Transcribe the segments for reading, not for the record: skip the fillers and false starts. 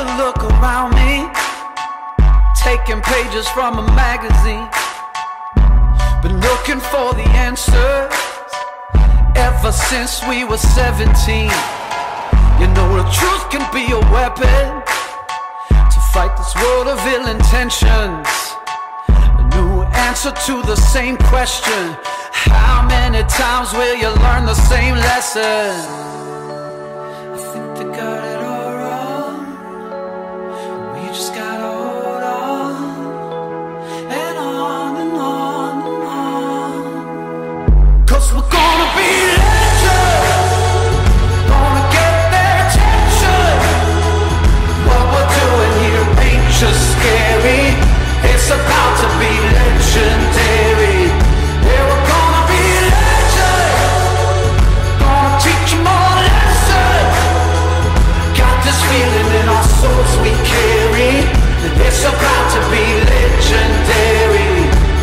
to look around me, taking pages from a magazine. Been looking for the answers ever since we were 17. You know the truth can be a weapon to fight this world of ill intentions. A new answer to the same question: how many times will you learn the same lesson? I think they got it all wrong. We just gotta hold on and on and on and on. 'Cause we're gonna be legends, gonna get their attention. What we're doing here ain't just scary, it's about to be legendary. Yeah, we're gonna be legends, gonna teach them all a lesson. Got this feeling in our souls we carry, it's about to be legendary.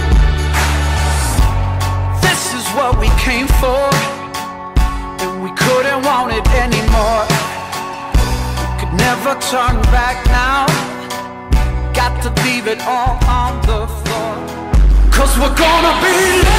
This is what we came for, and we couldn't want it anymore. We could never turn back now, got to leave it all on the floor. 'Cause we're gonna be